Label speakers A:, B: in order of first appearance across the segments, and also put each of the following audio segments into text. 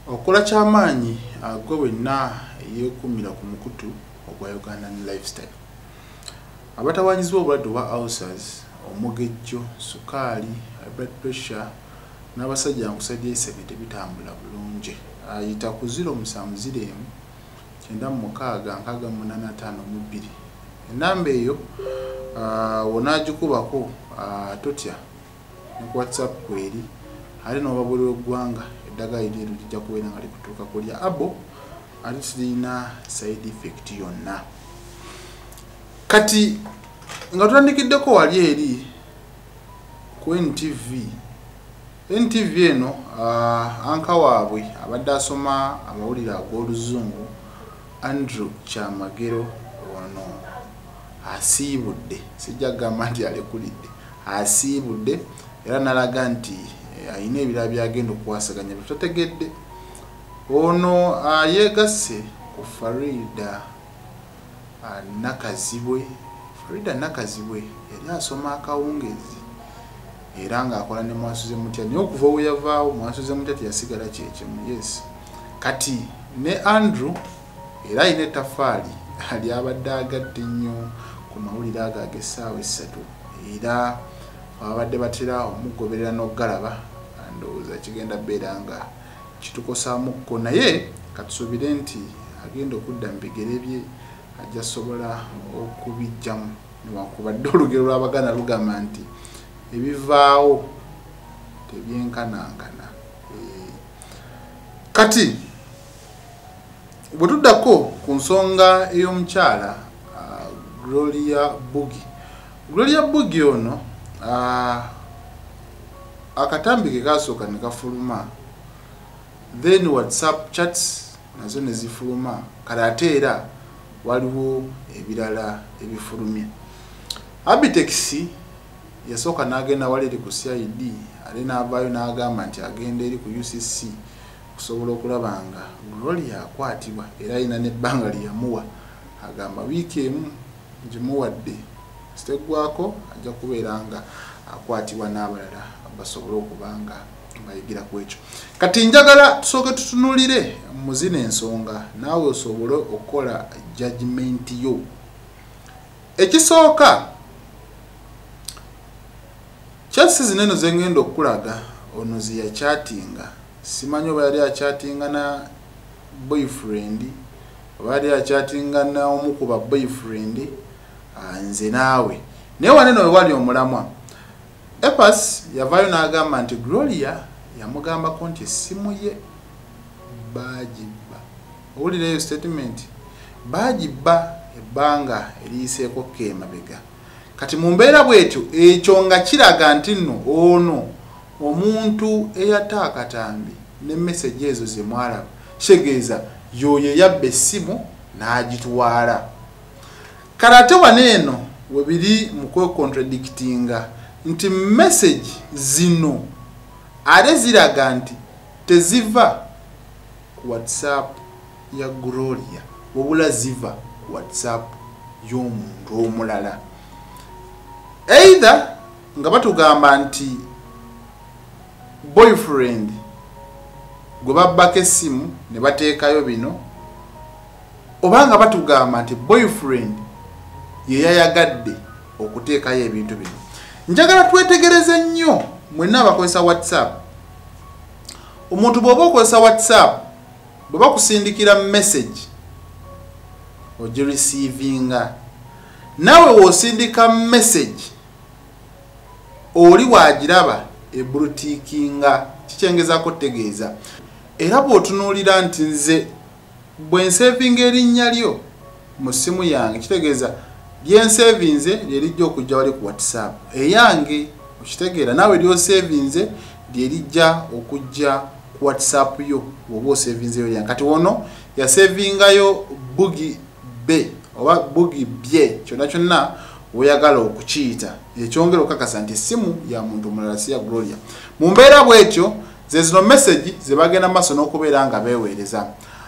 A: Okola kyamaanyi gwe wenna eyeekuumira ku mukutu ogwa Uganda Lifestyle. Abatawaanyizibwa obulwadde obwa ulcers, omugejjo, sukaali, blood pressure n'abasajja nkusajja esebe tebitambula bulungi. Ayita ku 0709 986 Ennamba eyo wonaagikubako totya ne ku WhatsApp kweri ali n'obabulira eggwanga eddagala eryo lijja kubeera nga likutuuka ku lya abo ate tirina side effect yonna. Kati nga tutandikiddeko wali eri ku NTV eno anka waabwe abadde asoma amawulire ag'oluzungu Andrew Kyamagero ono asiibudde, sijja kugamba nti alekulidde, asiibudde era nalaga nti ayina ebirala byagenda okukwasaganya tutategedde. Ono yeegasse ku Farida Nakazibwe yali asoma akawungezi era ng'akola ne Mwasuze Mutya, naye okuva we yavaawo Mwasuze Mutya teyasigala kyekimu. Yes, kati ne Andrew era ayina ettafaali lyabadde agadde ennyo ku mawulire ago ag'essaawa 3 era abadde batera omugoberera n'ogalaba ndowooza kigenda beera nga kitukosaamuko, naye katusuubire nti agenda okudda mu bigere bye ajja sobola okubijjamu newankubadde olugero lw'Abaganda lugamba nti ebivaawo tebyenkanankana. Kati bwe tuddako ku nsonga ey'omukyala Gloria Bugi ono akatambi ke kasooka ne kafuluma, then WhatsApp chats nazo ne zifuluma, kale ate era waliwo ebirala ebifulumye. Abitex yasooka n'agenda wali eri ku CID ale n'avaayo n'agamba nti agenda eri ku UCC kusobola okulaba nga Gloria akwatibwa, era ayina n'ebbanga lyeyamuwa, agamba wiiki emu gimuwadde ziteggwako ajja kubeera nga akwatibwa n'abalala basobole okubanga bayigira ku ekyo. Kati njagala tusooke tutunulire mu zino ensonga naawe osobole okukola judgment yo. Ekisooka kyasi zineno zengenda okulaga ono ziyakyatinga, simanyi oba yali akyatinga na boyfriend oba yali akyatinga na omu ku ba boyfriend, nze naawe naye waneno we wali omulamwa. Epas yavaayo n'agamba nti Gloria yamugambako nti essimu ye baagibba. Owulira eyo statement, baagibba ebbanga eriyiseeko k'emabega. Kati mu mbeera bwetyo ekyo nga kiraga nti nno ono omuntu eyata akatambi ne message ezo ze mwalaba kitegeeza yoyo yabba essimu n'agitwala. Kale ate waneeno we biri mu kwecontradictinga nti message zino ate ziraga nti teziva ku WhatsApp ya Gloria wabula ziva ku WhatsApp y'omuntu omulala. Either nga batugamba nti boyfriend gwe babbako essimu ne bateekayo bino, oba nga batugamba nti boyfriend ye yayagadde okuteekayo ebintu bino. Njagala twetegereze nnyo mwenna abakozesa WhatsApp. Omuntu bw'oba okozesa WhatsApp, bwe bakusindikira message ogireceivinga, naawe w'osindika message oli waagiraba ebbulutiikinga, kikyengezaako tegeeza. Era bw'otunuulira nti nze bwe nsevinga erinnya lyo mu ssimu yange kitegeeza lyensevinze lyerijja okujja wali ku WhatsApp eyange, okitegeera naawe lyosevinze lyerijja okujja ku WhatsApp yo bw'oba osevinzeyo lyange. Kati wono yasevingayo Bugi B oba Bugi bye, kyonna kyonna oyagala okukiyita, ekyongera okukakasa nti essimu ya muntu omulala si ya Gloria. Mu mbeera bwetyo ze zino message ze bagenda maaso n'okubeera nga beeweereza.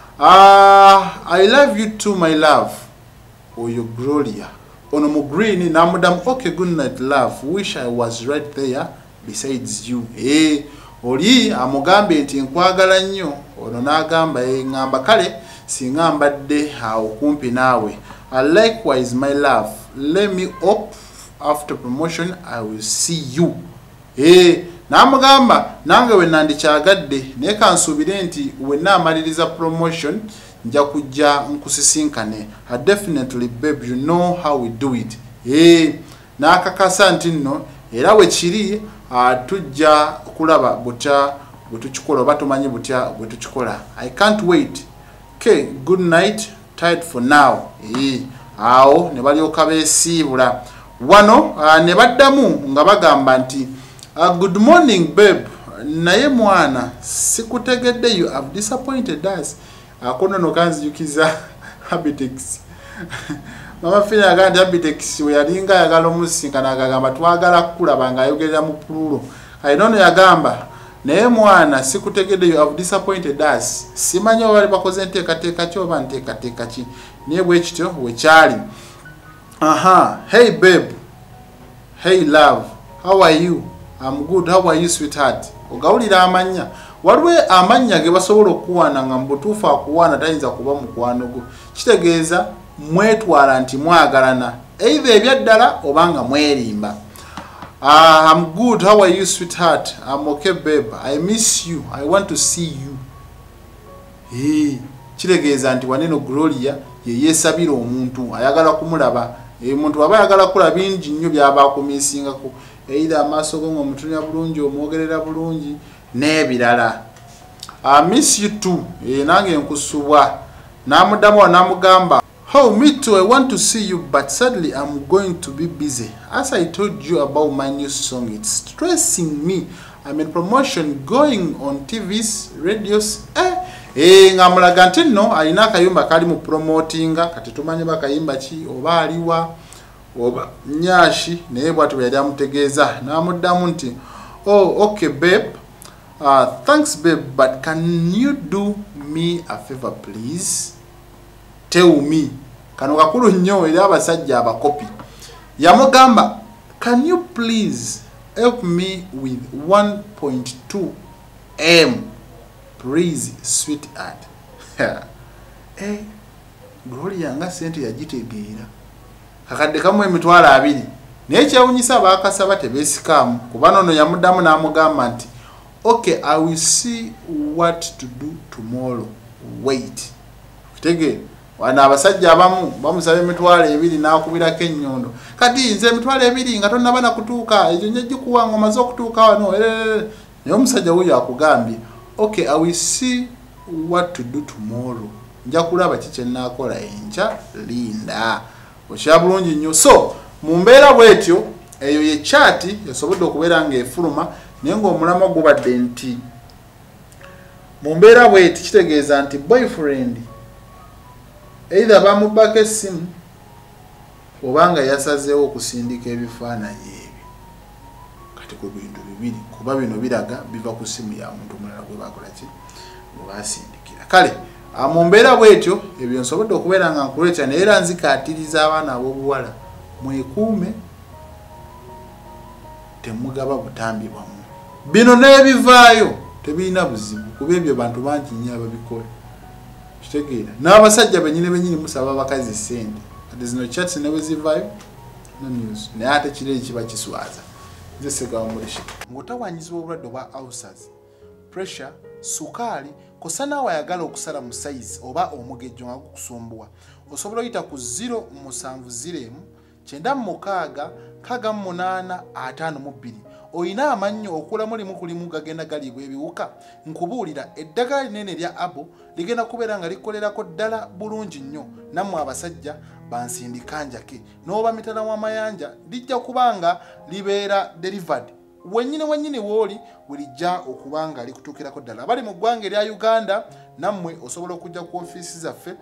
A: I love you too my love, oyo Gloria. Ono mu green namudamu okay good night love, wish I was right there besides you. oli amugambe nti nkwagala nnyo ono n'agamba ngamba kale singa mbadde awo kumpi naawe. Likewise my love, let me up after promotion I will see you. N'amugamba nange we nandikyagadde naye kansuubire nti we naamaliriza promotion nja kujja nkusisinkane. Definitely babe, you know how we do it. N'akakasa nti nno era we kiri tujja kulaba butya bwe tukikola oba tumanyi butya bwe tukikola. I can't wait. Okay, good night, tight for now. Awo ne balyoka beesiibula wano ne baddamu nga bagamba nti good morning babe, naye mwana sikutegedde, you have disappointed us. Akono no kanzijukiza Habitex. Mama Fina agandi Habitex we yalinga yagala omusinkana agamba twagala kulaba nga ayogerera mu pululo. I don't know yagamba naye mwana sikutegedde, you have disappointed us. Simanyi bali bakoze nteekateeka ki oba nteekateeka ki naye bwe kityo we kyali. Hey babe, hey love, how are you? I'm good, how are you sweetheart? Ogawulira amanya waliwo amanya ge basobola okuwaana nga mbutuufu akuwaana tayinza kuba mukwano gwo. Kitegeeza mwetwala nti mwagalana either ebyaddala oba nga mwerimba. I'm good, how are you sweetheart? I'm okay babe, I miss you, I want to see you. Kitegeeza nti waneno Gloria ye yeesabira omuntu ayagala kumulaba. Omuntu aba ayagala kulaba bingi nnyo byaba akumisingako either amaaso go ng'omutunya bulungi omwogerera bulungi n'ebirala. I miss you too. Nange nkusubwa. N'amuddamu n'amugamba, oh me too, I want to see you but sadly I'm going to be busy. As I told you about my new song, it's stressing me. I'm in promotion going on TVs, radios. Ngamulaga nti nno alina akayumba kali mu promotinga kati tumanyi bakayimba ki oba aliwa oba nyashi naye bwatu bwe yali amutegeeza. N'amuddamu nti oh okay babe, thanks babe, but can you do me a favor please? Tell me. Kano kakulu nnyo eri abasajja abakopi. Yamugamba, can you please help me with 1.2 M? Please, sweetheart. Gloria nga sente yagitegeera. Kakadde kamwe emitwalo 2. Naye kyewunyisa baakasaba tebeesikamu kuba nono yamuddamu n'amugamba nti okay, I will see what to do tomorrow. Wait. Kitegeera wana abasajja abamu bamusaba emitwalo 2 n'akubirako ennyondo. Kati nze emitwalo 2 nga tonnaba na kutuuka ekyo nje gikuwanga omaze okutuuka wano. Naye omusajja wuyo akugambye okay, I will see what to do tomorrow. Nja kulaba kiki nnakola enkya linda. Okya bulungi nnyo. So mu mbeera bwetyo eyo ye chat esobodde okubeera ng'efuluma naye ng'omulamwa gubadde nti mu mbeera bweti kitegeeza nti boyfriend either bamubbako essimu oba nga yasazeewo okusindika ebifaananyi ebyo. Kati ku bintu bibiri kuba bino biraga biva ku ssimu ya muntu mulala gwe bakola ki gwe basindikira. Kale mu mbeera bwetyo ebyo nsobodde okubeera nga nkuleeta naye era nzikaatiriza abaana ab'obuwala mwekuume temugaba butambi bwammwe. Bino n'ebivaayo tebirina buzibu kuba ebyo bantu bangi nnyo ababikola. Kitegeera n'abasajja bennyini musaba abakazi ssente kati zino chats ne bwe zivaayo no news naye ate kireri kiba kiswaza. Nze Segawa Mulishi. Ng'otawanyizibwa obulwadde obwa ulcers, pressure, sukaali kosa naawe ayagala okusala mu size oba omugejjo nga gukusumbuwa osobola oyita ku 070 9 6 8 oyina amannyo okulamu limu kulimu gagenda galibwa ebiwuka. Nkubuulira eddagala linene lya Abo ligenda kubeera nga likolerako ddala bulungi nnyo nammwe abasajja bansindika njake n'oba mitala w'amayanja lijja kubanga libeera delivered wennyini wooli bulijja okubanga likutuukirako ddala. Abali mu ggwanga erya Uganda nammwe osobola okujja ku ofiisi zaffe